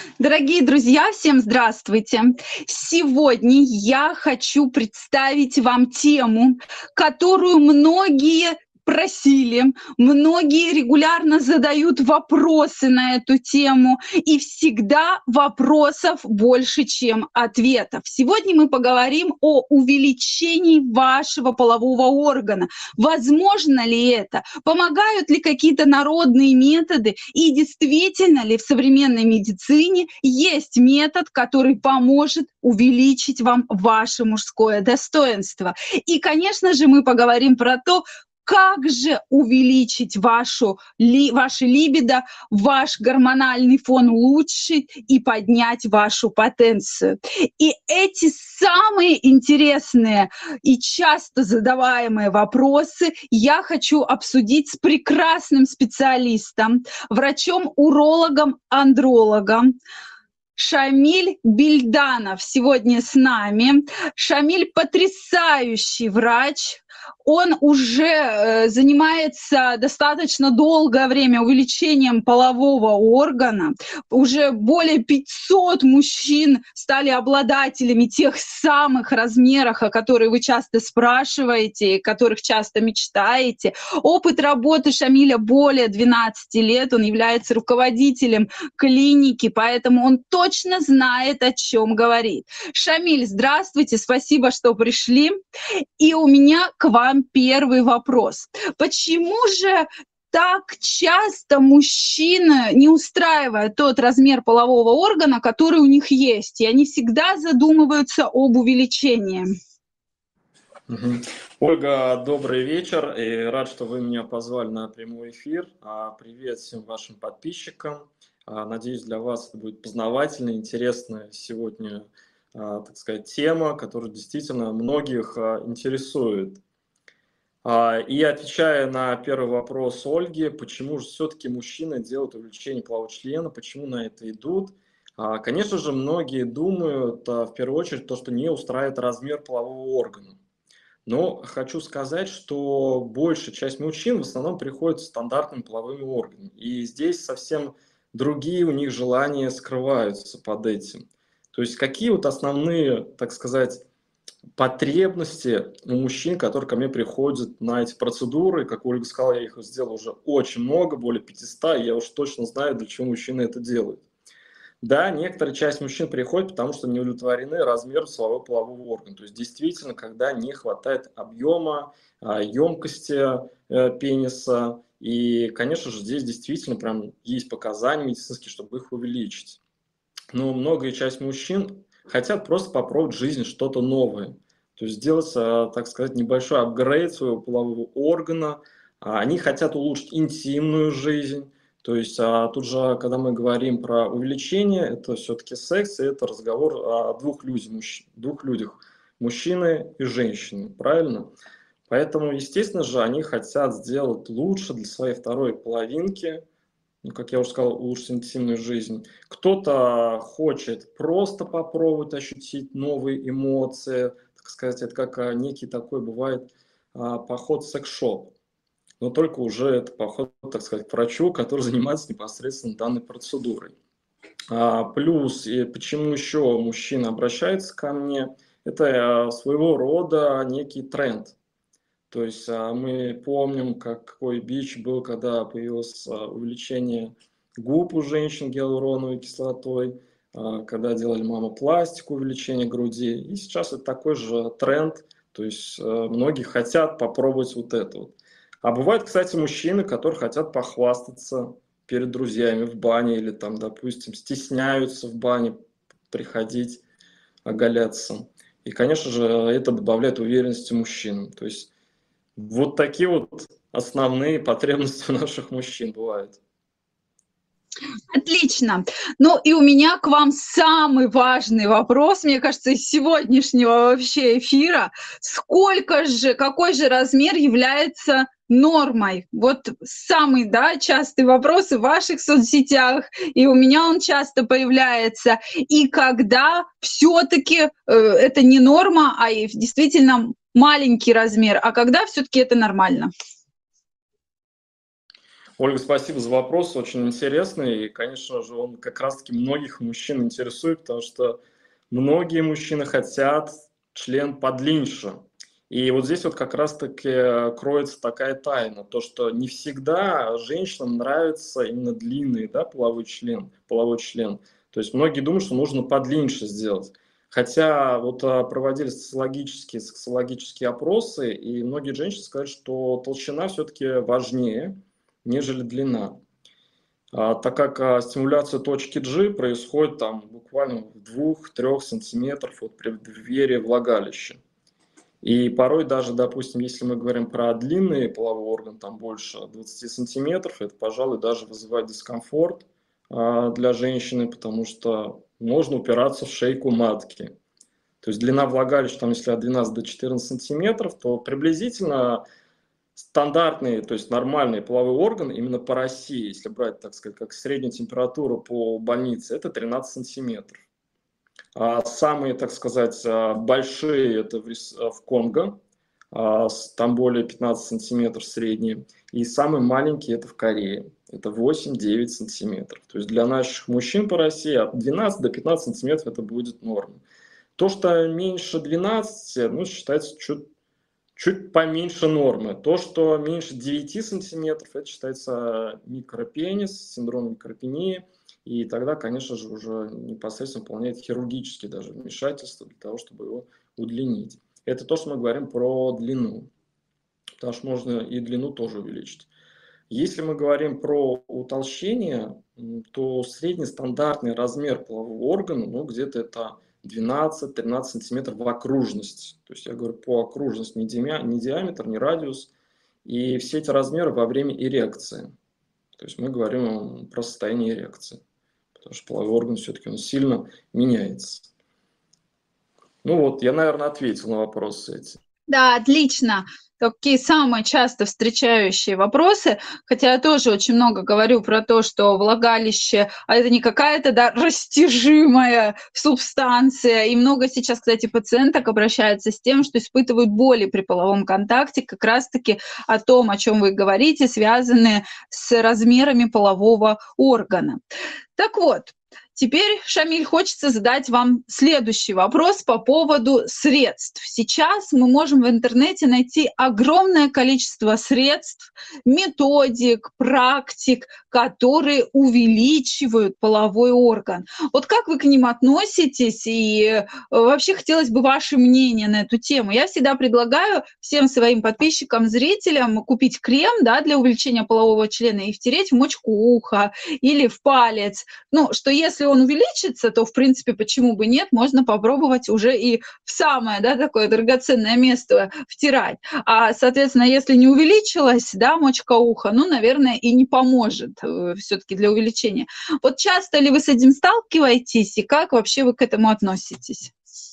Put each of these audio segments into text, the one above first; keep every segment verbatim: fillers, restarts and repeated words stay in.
Дорогие друзья, всем здравствуйте! Сегодня я хочу представить вам тему, которую многие просили, многие регулярно задают вопросы на эту тему, и всегда вопросов больше, чем ответов. Сегодня мы поговорим о увеличении вашего полового органа. Возможно ли это? Помогают ли какие-то народные методы? И действительно ли в современной медицине есть метод, который поможет увеличить вам ваше мужское достоинство? И, конечно же, мы поговорим про то, как же увеличить вашу, ли, ваше либидо, ваш гормональный фон улучшить и поднять вашу потенцию. И эти самые интересные и часто задаваемые вопросы я хочу обсудить с прекрасным специалистом, врачом-урологом, андрологом. Шамиль Бильданов сегодня с нами. Шамиль потрясающий врач. Он уже э, занимается достаточно долгое время увеличением полового органа. Уже более пятисот мужчин стали обладателями тех самых размеров, о которых вы часто спрашиваете, о которых часто мечтаете. Опыт работы Шамиля более двенадцати лет. Он является руководителем клиники, поэтому он точно знает, о чем говорит. Шамиль, здравствуйте, спасибо, что пришли. И у меня к вам первый вопрос. Почему же так часто мужчины не устраивают тот размер полового органа, который у них есть, и они всегда задумываются об увеличении? Мгм. Ольга, добрый вечер, и рад, что вы меня позвали на прямой эфир. А, Привет всем вашим подписчикам. А, Надеюсь, для вас это будет познавательная, интересная сегодня, а, так сказать, тема, которая действительно многих а, интересует. А, И отвечая на первый вопрос Ольги, почему же все-таки мужчины делают увеличение полового члена, почему на это идут? А, Конечно же, многие думают а, в первую очередь то, что не устраивает размер полового органа. Но хочу сказать, что большая часть мужчин в основном приходит с стандартными половыми органами. И здесь совсем другие у них желания скрываются под этим. То есть какие вот основные, так сказать, потребности у мужчин, которые ко мне приходят на эти процедуры. Как Ольга сказала, я их сделал уже очень много, более пятисот, и я уж точно знаю, для чего мужчины это делают. Да, некоторая часть мужчин приходит, потому что не удовлетворены размером своего полового органа. То есть действительно, когда не хватает объема, емкости э, пениса. И, конечно же, здесь действительно прям есть показания медицинские, чтобы их увеличить. Но многая часть мужчин хотят просто попробовать в жизни что-то новое. То есть сделать, э, так сказать, небольшой апгрейд своего полового органа. А Они хотят улучшить интимную жизнь. То есть а, тут же, когда мы говорим про увеличение, это все-таки секс, и это разговор о двух людях, мужч... двух людях, мужчины и женщины, правильно? Поэтому, естественно же, они хотят сделать лучше для своей второй половинки, ну, как я уже сказал, улучшить интимную жизнь. Кто-то хочет просто попробовать ощутить новые эмоции, так сказать, это как а, некий такой бывает а, поход в секс-шоп. Но только уже это поход, так сказать, к врачу, который занимается непосредственно данной процедурой. А, плюс, и почему еще мужчина обращается ко мне, это а, своего рода некий тренд. То есть а, мы помним, как, какой бич был, когда появилось а, увеличение губ у женщин гиалуроновой кислотой, а, когда делали мамопластику, увеличение груди. И сейчас это такой же тренд, то есть а, многие хотят попробовать вот это вот. А бывают, кстати, мужчины, которые хотят похвастаться перед друзьями в бане или там, допустим, стесняются в бане приходить, оголяться. И, конечно же, это добавляет уверенности мужчинам. То есть вот такие вот основные потребности у наших мужчин бывают. Отлично. Ну и у меня к вам самый важный вопрос, мне кажется, из сегодняшнего вообще эфира. Сколько же, какой же размер является нормой? Вот самый, да, частый вопрос и в ваших соцсетях, и у меня он часто появляется. И когда все-таки э, это не норма, а и действительно маленький размер, а когда все-таки это нормально? Ольга, спасибо за вопрос, очень интересный. И, конечно же, он как раз-таки многих мужчин интересует, потому что многие мужчины хотят член подлиннее. И вот здесь вот как раз-таки кроется такая тайна, то, что не всегда женщинам нравится именно длинный, да, половой член, половой член. То есть многие думают, что нужно подлиннее сделать. Хотя вот а, проводили социологические, социологические опросы, и многие женщины сказали, что толщина все-таки важнее, нежели длина. А, так как а, стимуляция точки G происходит там буквально в двух-трёх сантиметрах от преддверия влагалища. И порой даже, допустим, если мы говорим про длинный половой орган, там больше двадцати сантиметров, это, пожалуй, даже вызывает дискомфорт а, для женщины, потому что можно упираться в шейку матки. То есть длина влагалища, там, если от двенадцати до четырнадцати сантиметров, то приблизительно стандартный, то есть нормальный половой орган именно по России, если брать, так сказать, как среднюю температуру по больнице, это тринадцать сантиметров. А самые, так сказать, большие это в, в Конго, там более пятнадцати сантиметров средние. И самый маленький это в Корее, это восемь-девять сантиметров. То есть для наших мужчин по России от двенадцати до пятнадцати сантиметров это будет норма. То, что меньше двенадцати, ну, считается чуть, чуть поменьше нормы. То, что меньше девяти сантиметров, это считается микропенис, синдром микропении. И тогда, конечно же, уже непосредственно выполняет хирургические даже вмешательства для того, чтобы его удлинить. Это то, что мы говорим про длину. Потому что можно и длину тоже увеличить. Если мы говорим про утолщение, то средний стандартный размер полового органа, ну, где-то это двенадцать-тринадцать сантиметров в окружности. То есть я говорю по окружности, не, диамя, не диаметр, не радиус. И все эти размеры во время эрекции. То есть мы говорим про состояние эрекции. Потому что половой орган все-таки он сильно меняется. Ну вот, я, наверное, ответил на вопросы эти. Да, отлично. Такие самые часто встречающие вопросы, хотя я тоже очень много говорю про то, что влагалище, а это не какая-то, да, растяжимая субстанция. И много сейчас, кстати, пациенток обращаются с тем, что испытывают боли при половом контакте, как раз-таки о том, о чем вы говорите, связанные с размерами полового органа. Так вот, теперь, Шамиль, хочется задать вам следующий вопрос по поводу средств. Сейчас мы можем в интернете найти огромное количество средств, методик, практик, которые увеличивают половой орган. Вот как вы к ним относитесь? И вообще хотелось бы ваше мнение на эту тему. Я всегда предлагаю всем своим подписчикам, зрителям купить крем, да, для увеличения полового члена и втереть в мочку уха или в палец. Ну, что если он увеличится, то, в принципе, почему бы нет, можно попробовать уже и в самое, да, такое драгоценное место втирать. А, соответственно, если не увеличилась, да, мочка уха, ну, наверное, и не поможет э, все-таки для увеличения. Вот часто ли вы с этим сталкиваетесь, и как вообще вы к этому относитесь?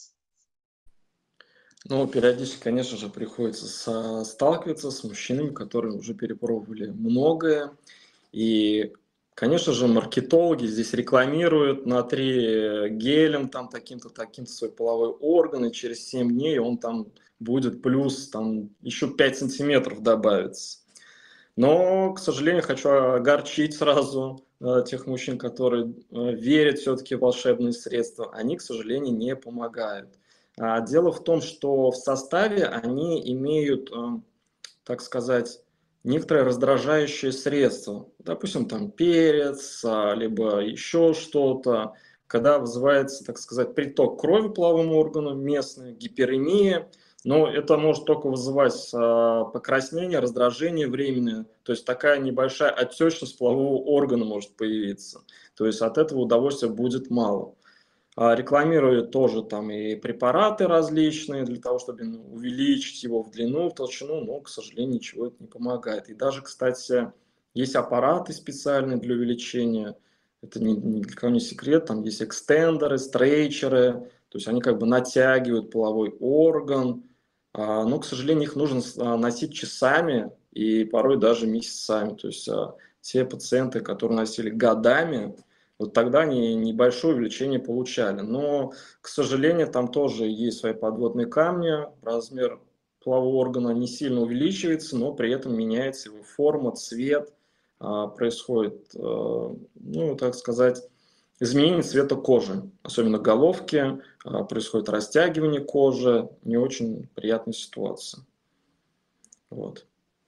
Ну, периодически, конечно же, приходится со- сталкиваться с мужчинами, которые уже перепробовали многое. И, конечно же, маркетологи здесь рекламируют натри гелем, там, таким-то, таким-то свой половой орган, и через семь дней он там будет плюс, там, еще пять сантиметров добавится. Но, к сожалению, хочу огорчить сразу э, тех мужчин, которые э, верят все-таки в волшебные средства. Они, к сожалению, не помогают. А, дело в том, что в составе они имеют, э, так сказать, некоторые раздражающие средства. Допустим, там перец, а, либо еще что-то. Когда вызывается, так сказать, приток крови к половому органу местный, гиперемия, но это может только вызывать а, покраснение, раздражение временное. То есть такая небольшая отечность полового органа может появиться. То есть от этого удовольствия будет мало. А, рекламируют тоже там и препараты различные для того, чтобы ну, увеличить его в длину, в толщину, но, к сожалению, ничего это не помогает. И даже, кстати, есть аппараты специальные для увеличения. Это ни, ни для кого не секрет. Там есть экстендеры, стрейчеры. То есть они как бы натягивают половой орган. А, но, к сожалению, их нужно а, носить часами и порой даже месяцами. То есть а, те пациенты, которые носили годами, вот тогда они небольшое увеличение получали. Но, к сожалению, там тоже есть свои подводные камни. Размер полового органа не сильно увеличивается, но при этом меняется его форма, цвет. происходит, ну, так сказать, изменение цвета кожи, особенно головки, происходит растягивание кожи, не очень приятная ситуация. Вот.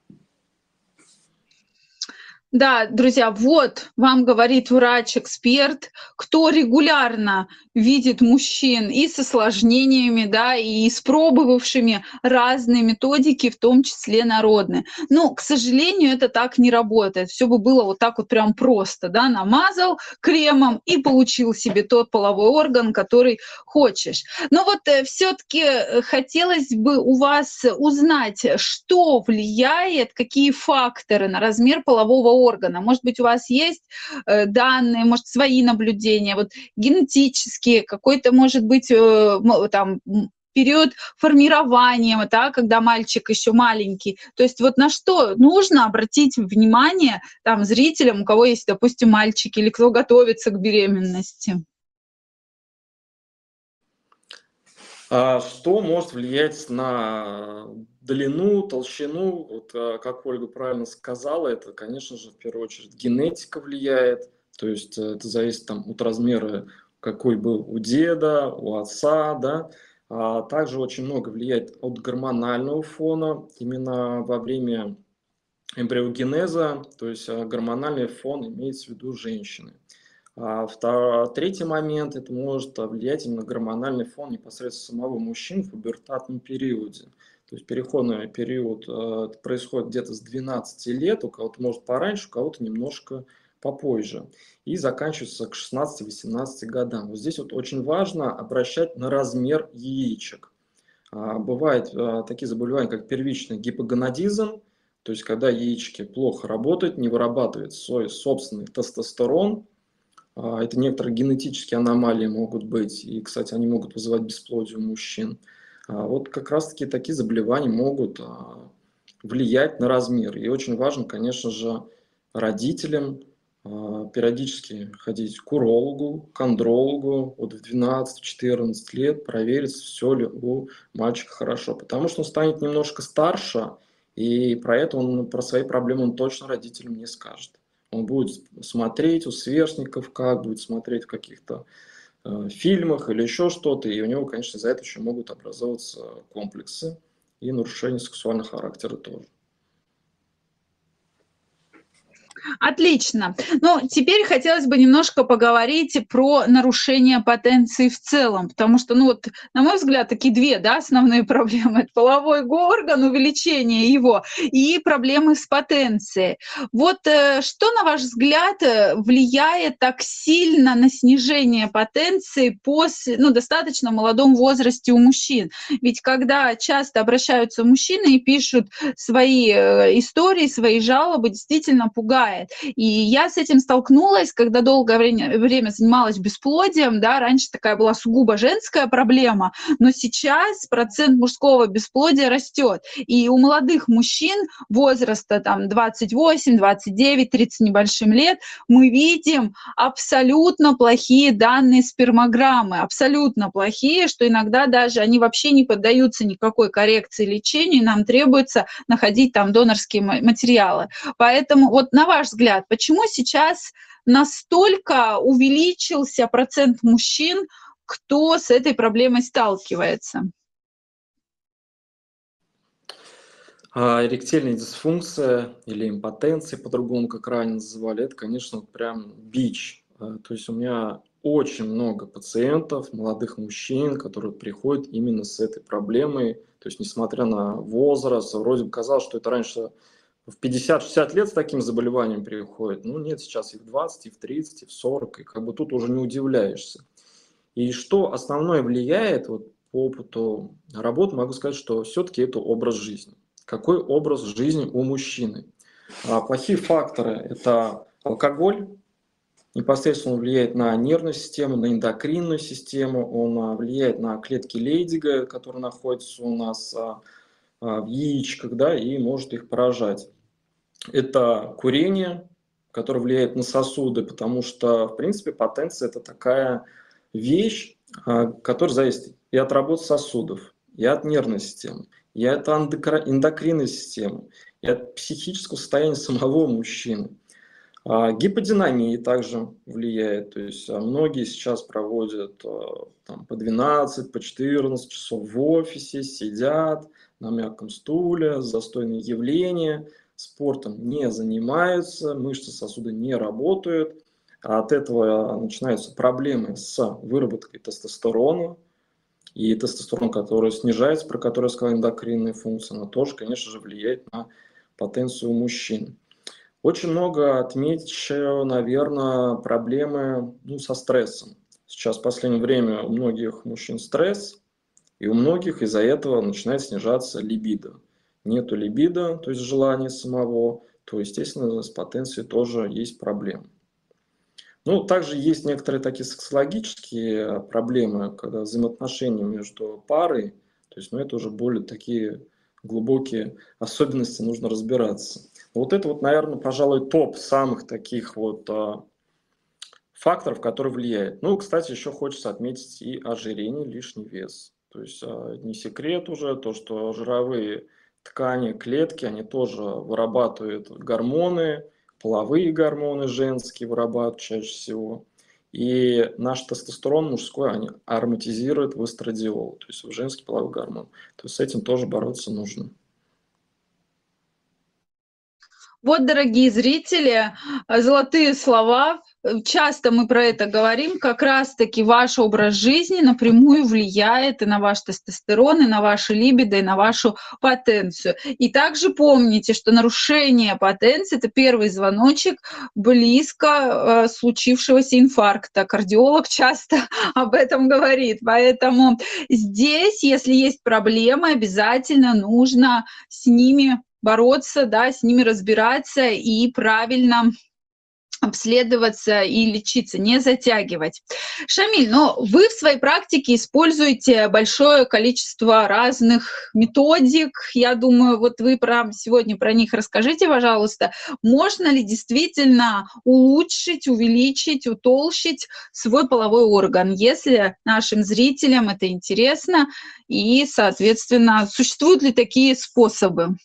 Да, друзья, вот вам говорит врач-эксперт, кто регулярно видит мужчин и с осложнениями, да, и испробовавшими разные методики, в том числе народные. Но, к сожалению, это так не работает. Все бы было вот так вот прям просто, да, намазал кремом и получил себе тот половой орган, который хочешь. Но вот э, все-таки хотелось бы у вас узнать, что влияет, какие факторы на размер полового органа. Может быть, у вас есть э, данные, может, свои наблюдения, вот генетические, какой-то, может быть, э, там период формирования, да, когда мальчик еще маленький. То есть вот на что нужно обратить внимание там зрителям, у кого есть, допустим, мальчики или кто готовится к беременности? А что может влиять на длину, толщину? Вот, как Ольга правильно сказала, это, конечно же, в первую очередь генетика влияет. То есть это зависит там, от размера, какой был у деда, у отца, да. А также очень много влияет от гормонального фона. Именно во время эмбриогенеза, то есть гормональный фон имеется в виду женщины. А втор... Третий момент, это может влиять именно гормональный фон непосредственно самого мужчины в пубертатном периоде. То есть переходный период э, происходит где-то с двенадцати лет, у кого-то может пораньше, у кого-то немножко попозже. И заканчивается к шестнадцати-восемнадцати годам. Вот здесь вот очень важно обращать на размер яичек. А, бывают а, такие заболевания, как первичный гипогонадизм, то есть когда яички плохо работают, не вырабатывают свой собственный тестостерон. Это некоторые генетические аномалии могут быть, и, кстати, они могут вызывать бесплодие у мужчин. Вот как раз-таки такие заболевания могут влиять на размер. И очень важно, конечно же, родителям периодически ходить к урологу, к андрологу, вот в двенадцать-четырнадцать лет проверить, все ли у мальчика хорошо. Потому что он станет немножко старше, и про это он, про свои проблемы он точно родителям не скажет. Он будет смотреть у сверстников, как будет смотреть в каких-то э, фильмах или еще что-то, и у него, конечно, за это еще могут образовываться комплексы и нарушения сексуального характера тоже. Отлично. Ну, теперь хотелось бы немножко поговорить про нарушение потенции в целом, потому что, ну вот, на мой взгляд, такие две, да, основные проблемы. Это половой орган, увеличение его, и проблемы с потенцией. Вот э, что, на ваш взгляд, влияет так сильно на снижение потенции после, ну, достаточно молодом возрасте у мужчин? Ведь когда часто обращаются мужчины и пишут свои э, истории, свои жалобы, действительно пугает. И я с этим столкнулась, когда долгое время, время занималась бесплодием, да, раньше такая была сугубо женская проблема, но сейчас процент мужского бесплодия растет. И у молодых мужчин возраста там двадцать восемь, двадцать девять, тридцать небольшим лет мы видим абсолютно плохие данные спермограммы, абсолютно плохие, что иногда даже они вообще не поддаются никакой коррекции лечению, и нам требуется находить там донорские материалы. Поэтому вот на ваш взгляд, почему сейчас настолько увеличился процент мужчин, кто с этой проблемой сталкивается? Эректильная дисфункция или импотенция, по-другому, как ранее называли, это, конечно, прям бич. То есть у меня очень много пациентов, молодых мужчин, которые приходят именно с этой проблемой. То есть, несмотря на возраст, вроде бы казалось, что это раньше в пятьдесят-шестьдесят лет с таким заболеванием приходит. Ну нет, сейчас и в двадцать, и в тридцать, и в сорок, и как бы тут уже не удивляешься. И что основное влияет, вот по опыту работы могу сказать, что все-таки это образ жизни. Какой образ жизни у мужчины? А плохие факторы – это алкоголь, непосредственно влияет на нервную систему, на эндокринную систему, он влияет на клетки Лейдига, которые находятся у нас в яичках, да, и может их поражать. Это курение, которое влияет на сосуды, потому что, в принципе, потенция – это такая вещь, которая зависит и от работы сосудов, и от нервной системы, и от эндокринной системы, и от психического состояния самого мужчины. А, гиподинамия также влияет, то есть а, многие сейчас проводят а, там, по двенадцать, по четырнадцать часов в офисе, сидят на мягком стуле, застойные явления, спортом не занимаются, мышцы сосуда не работают, а от этого начинаются проблемы с выработкой тестостерона, и тестостерон, который снижается, про который я сказал, эндокринная функция, она тоже, конечно же, влияет на потенцию у мужчин. Очень много отмечу, наверное, проблемы ну, со стрессом. Сейчас в последнее время у многих мужчин стресс, и у многих из-за этого начинает снижаться либидо. Нету либидо, то есть желания самого, то, естественно, с потенцией тоже есть проблемы. Ну, также есть некоторые такие сексологические проблемы, когда взаимоотношения между парой, то есть, ну, это уже более такие глубокие особенности, нужно разбираться. Вот это вот, наверное, пожалуй, топ самых таких вот а, факторов, которые влияют. Ну, кстати, еще хочется отметить и ожирение, лишний вес. То есть а, не секрет уже то, что жировые ткани, клетки, они тоже вырабатывают гормоны, половые гормоны женские вырабатывают чаще всего. И наш тестостерон мужской они ароматизируют в эстрадиол, то есть в женский половой гормон. То есть с этим тоже бороться нужно. Вот, дорогие зрители, э, золотые слова. Э, Часто мы про это говорим. Как раз-таки ваш образ жизни напрямую влияет и на ваш тестостерон, и на ваше либидо, и на вашу потенцию. И также помните, что нарушение потенции– это первый звоночек близко э, случившегося инфаркта. Кардиолог часто об этом говорит. Поэтому здесь, если есть проблемы, обязательно нужно с ними бороться, да, с ними разбираться и правильно обследоваться и лечиться, не затягивать. Шамиль, но вы в своей практике используете большое количество разных методик. Я думаю, вот вы прям сегодня про них расскажите, пожалуйста. Можно ли действительно улучшить, увеличить, утолщить свой половой орган, если нашим зрителям это интересно, и, соответственно, существуют ли такие способы?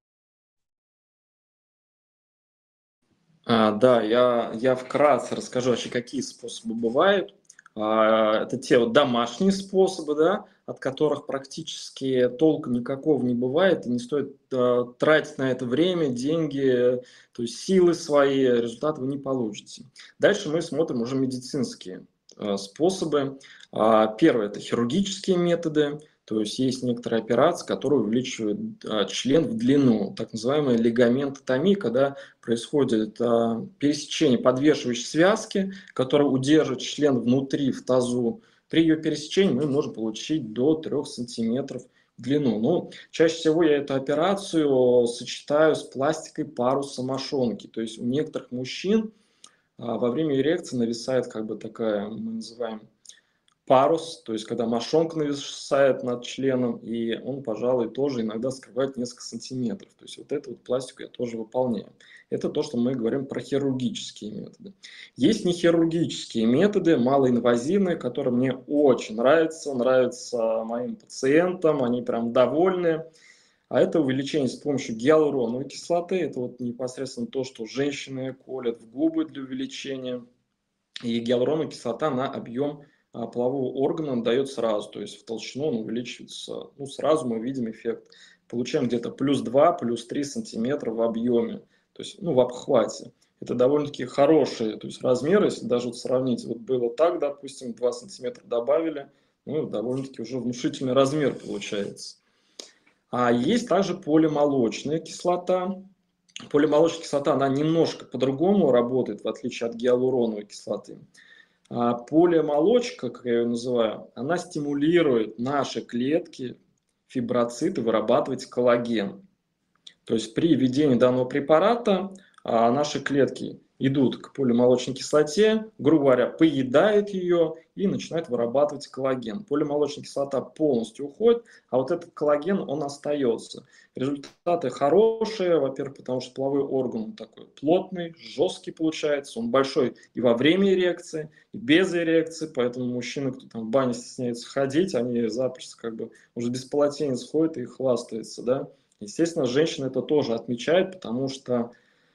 А, да, я, я вкратце расскажу вообще, какие способы бывают. А, это те вот домашние способы, да, от которых практически толка никакого не бывает, и не стоит а, тратить на это время, деньги, то есть силы свои, результат вы не получите. Дальше мы смотрим уже медицинские а, способы. А, первое– это хирургические методы. То есть есть некоторые операции, которые увеличивают а, член в длину, так называемая лигаментотомия, когда происходит а, пересечение подвешивающей связки, которая удерживает член внутри в тазу. При ее пересечении мы можем получить до трёх сантиметров в длину. Но чаще всего я эту операцию сочетаю с пластикой паруса мошонки. То есть у некоторых мужчин а, во время эрекции нависает как бы такая, мы называем, парус, то есть когда мошонка нависает над членом, и он, пожалуй, тоже иногда скрывает несколько сантиметров. То есть вот эту вот пластику я тоже выполняю. Это то, что мы говорим про хирургические методы. Есть нехирургические методы, малоинвазивные, которые мне очень нравятся, нравятся моим пациентам, они прям довольны. А это увеличение с помощью гиалуроновой кислоты. Это вот непосредственно то, что женщины колят в губы для увеличения. И гиалуроновая кислота на объем а, полового органа дает сразу, то есть в толщину он увеличивается. Ну, сразу мы видим эффект. Получаем где-то плюс два, плюс три сантиметра в объеме, то есть ну, в обхвате. Это довольно-таки хорошие то есть, размеры, если даже вот сравнить. Вот было так, допустим, два сантиметра добавили, ну, довольно-таки уже внушительный размер получается. А есть также полимолочная кислота. Полимолочная кислота, она немножко по-другому работает, в отличие от гиалуроновой кислоты. А полиомолочка, как я ее называю, она стимулирует наши клетки, фиброциты вырабатывать коллаген. То есть при введении данного препарата а, наши клетки идут к полимолочной кислоте, грубо говоря, поедают ее и начинают вырабатывать коллаген. Полимолочная кислота полностью уходит, а вот этот коллаген, он остается. Результаты хорошие, во-первых, потому что половой орган он такой плотный, жесткий получается, он большой и во время эрекции, и без эрекции, поэтому мужчины, кто там в бане стесняется ходить, они запросто как бы уже без полотенец ходят и хвастаются, да. Естественно, женщины это тоже отмечают, потому что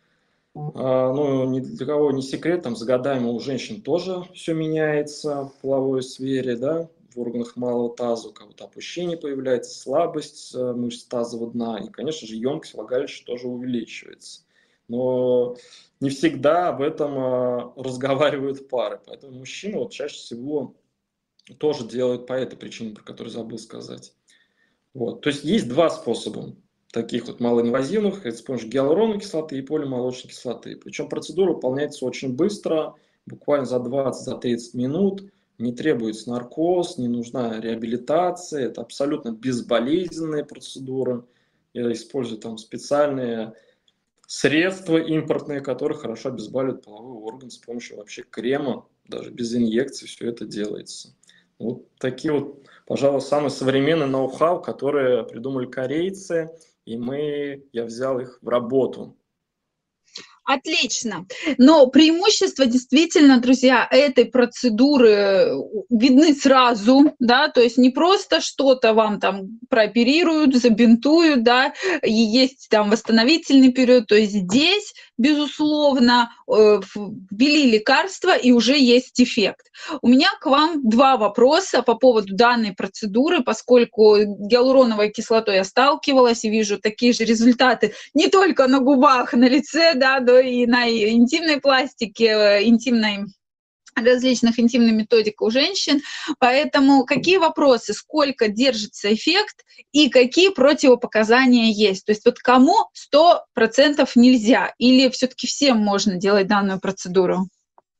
А, ну, ни для кого не секрет, там, с годами у женщин тоже все меняется в половой сфере, да, в органах малого таза, у кого-то опущение появляется, слабость э, мышц тазового дна, и, конечно же, емкость влагалища тоже увеличивается. Но не всегда об этом а, разговаривают пары, поэтому мужчины вот чаще всего тоже делают по этой причине, про которую забыл сказать. Вот. То есть есть два способа таких вот малоинвазивных, это с помощью гиалуроновой кислоты и полимолочной кислоты. Причем процедура выполняется очень быстро, буквально за двадцать-тридцать минут, не требуется наркоз, не нужна реабилитация, это абсолютно безболезненная процедура. Я использую там специальные средства импортные, которые хорошо обезболивают половой орган с помощью вообще крема, даже без инъекций все это делается. Вот такие вот, пожалуй, самые современные ноу-хау, которые придумали корейцы, и мы, я взял их в работу. Отлично. Но преимущества действительно, друзья, этой процедуры видны сразу, да, то есть не просто что-то вам там прооперируют, забинтуют, да, и есть там восстановительный период, то есть здесь, безусловно, э, ввели лекарства и уже есть эффект. У меня к вам два вопроса по поводу данной процедуры, поскольку гиалуроновой кислотой я сталкивалась и вижу такие же результаты не только на губах, на лице, да, но и на интимной пластике, интимной различных интимных методик у женщин. Поэтому какие вопросы, сколько держится эффект и какие противопоказания есть? То есть вот кому сто процентов нельзя или все-таки всем можно делать данную процедуру?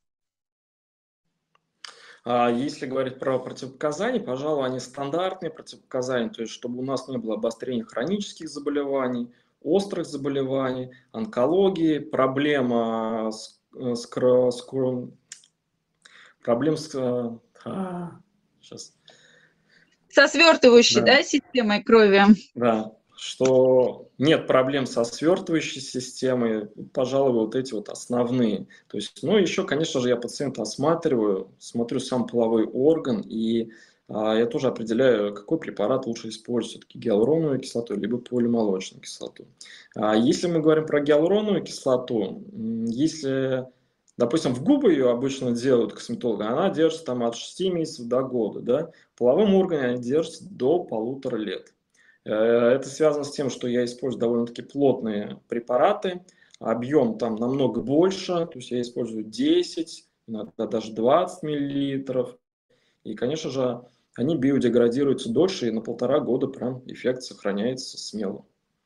Если говорить про противопоказания, пожалуй, они стандартные противопоказания, то есть чтобы у нас не было обострения хронических заболеваний, острых заболеваний, онкологии, проблема с, с, с, проблем с... А, сейчас. Со свертывающей, Да. да, системой крови. Да, что нет проблем со свертывающей системой, пожалуй, вот эти вот основные. То есть, ну, еще, конечно же, я пациента осматриваю, смотрю сам половой орган, и а, я тоже определяю, какой препарат лучше использовать, все-таки гиалуроновую кислоту, либо полимолочную кислоту. А если мы говорим про гиалуроновую кислоту, если, допустим, в губы ее обычно делают косметологи, она держится там от шести месяцев до года, да? В половом органе она держится до полутора лет. Это связано с тем, что я использую довольно-таки плотные препараты, объем там намного больше, то есть я использую десять, иногда даже двадцать миллилитров. И, конечно же, они биодеградируются дольше, и на полтора года прям эффект сохраняется смело.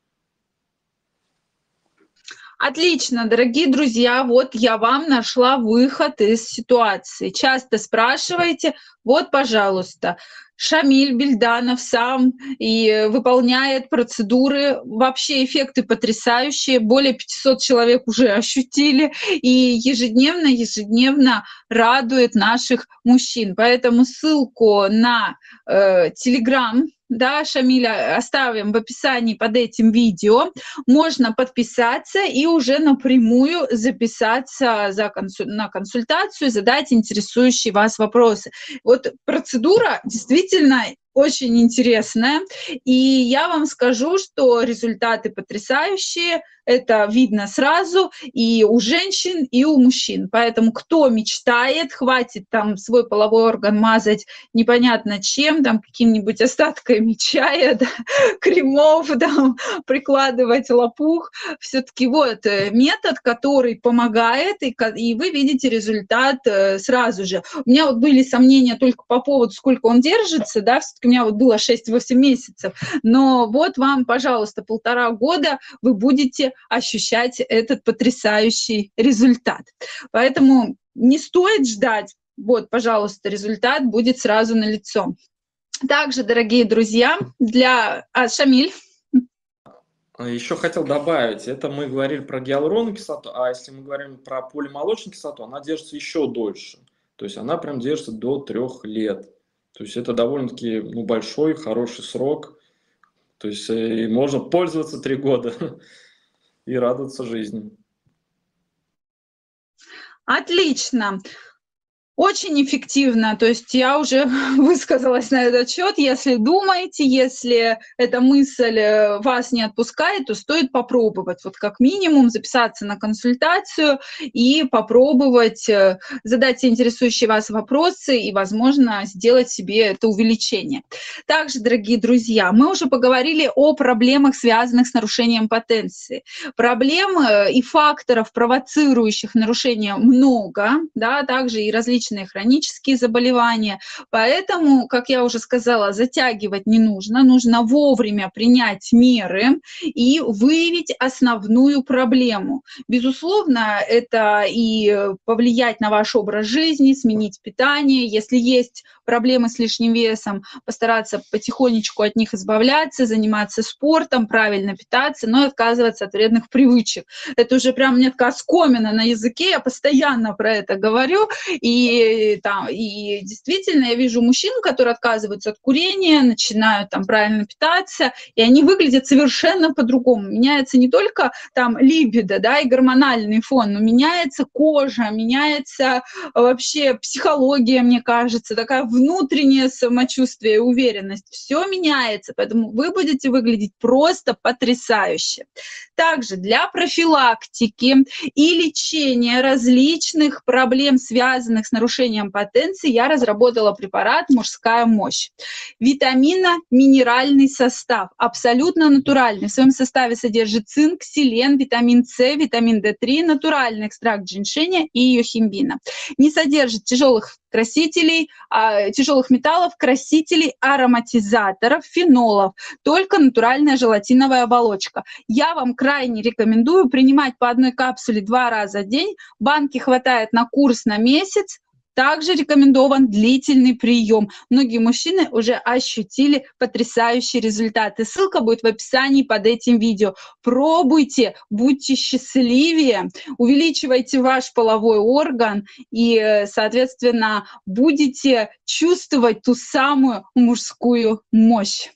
Отлично, дорогие друзья, вот я вам нашла выход из ситуации. Часто спрашиваете, вот, пожалуйста, Шамиль Бельданов сам и выполняет процедуры. Вообще эффекты потрясающие. Более пятисот человек уже ощутили. И ежедневно, ежедневно радует наших мужчин. Поэтому ссылку на э, Telegram, да, Шамиля, оставим в описании под этим видео. Можно подписаться и уже напрямую записаться за консуль... на консультацию, задать интересующие вас вопросы. Вот процедура действительно очень интересная, и я вам скажу, что результаты потрясающие, это видно сразу и у женщин, и у мужчин. Поэтому кто мечтает, хватит там свой половой орган мазать непонятно чем, там какими-нибудь остатками чая, да, кремов, там, прикладывать лопух. Все-таки вот метод, который помогает, и, и вы видите результат сразу же. У меня вот были сомнения только по поводу, сколько он держится, да, все-таки у меня вот было шесть-восемь месяцев, но вот вам, пожалуйста, полтора года вы будете ощущать этот потрясающий результат. Поэтому не стоит ждать, вот, пожалуйста, результат будет сразу налицо. Также, дорогие друзья, для... А, Шамиль? Еще хотел добавить, это мы говорили про гиалуроновую кислоту, а если мы говорим про полимолочную кислоту, она держится еще дольше. То есть она прям держится до трех лет. То есть это довольно-таки ну, большой, хороший срок. То есть и можно пользоваться три года и радоваться жизни. Отлично. Очень эффективно, то есть я уже высказалась на этот счет. Если думаете, если эта мысль вас не отпускает, то стоит попробовать. Вот как минимум записаться на консультацию и попробовать задать интересующие вас вопросы и, возможно, сделать себе это увеличение. Также, дорогие друзья, мы уже поговорили о проблемах, связанных с нарушением потенции. Проблем и факторов, провоцирующих нарушение, много, да, также и различные хронические заболевания. Поэтому, как я уже сказала, затягивать не нужно, нужно вовремя принять меры и выявить основную проблему. Безусловно, это и повлиять на ваш образ жизни, сменить питание. Если есть проблемы с лишним весом, постараться потихонечку от них избавляться, заниматься спортом, правильно питаться, но и отказываться от вредных привычек. Это уже прям мне такая оскомина на языке, я постоянно про это говорю. И, там, и действительно я вижу мужчин, которые отказываются от курения, начинают там правильно питаться, и они выглядят совершенно по-другому. Меняется не только там либидо, да, и гормональный фон, но меняется кожа, меняется вообще психология, мне кажется, такая внутреннее самочувствие и уверенность. Все меняется, поэтому вы будете выглядеть просто потрясающе. Также для профилактики и лечения различных проблем, связанных с нарушением потенции, я разработала препарат «Мужская мощь». Витаминно-минеральный состав, абсолютно натуральный. В своем составе содержит цинк, селен, витамин С, витамин дэ три, натуральный экстракт женьшеня и йохимбина. Не содержит тяжелых красителей, а, тяжелых металлов, красителей, ароматизаторов, фенолов, только натуральная желатиновая оболочка. Я вам крайне рекомендую принимать по одной капсуле два раза в день. Банки хватает на курс на месяц. Также рекомендован длительный прием. Многие мужчины уже ощутили потрясающие результаты. Ссылка будет в описании под этим видео. Пробуйте, будьте счастливее, увеличивайте ваш половой орган и, соответственно, будете чувствовать ту самую мужскую мощь.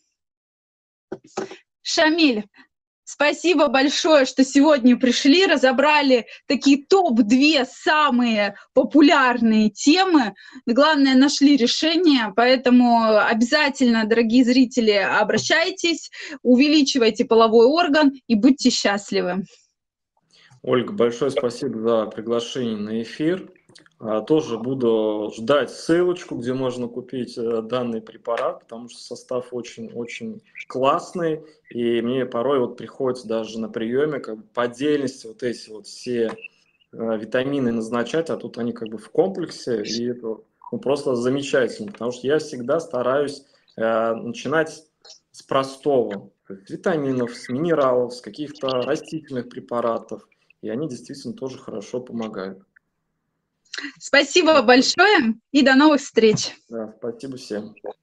Шамиль, спасибо большое, что сегодня пришли, разобрали такие топ-две самые популярные темы. Главное, нашли решение, поэтому обязательно, дорогие зрители, обращайтесь, увеличивайте половой орган и будьте счастливы. Ольга, большое спасибо за приглашение на эфир. Тоже буду ждать ссылочку, где можно купить данный препарат, потому что состав очень-очень классный, и мне порой вот приходится даже на приеме как бы по отдельности вот эти вот все витамины назначать, а тут они как бы в комплексе, и это ну, просто замечательно, потому что я всегда стараюсь э, начинать с простого, с витаминов, с минералов, с каких-то растительных препаратов, и они действительно тоже хорошо помогают. Спасибо большое и до новых встреч. Да, спасибо всем.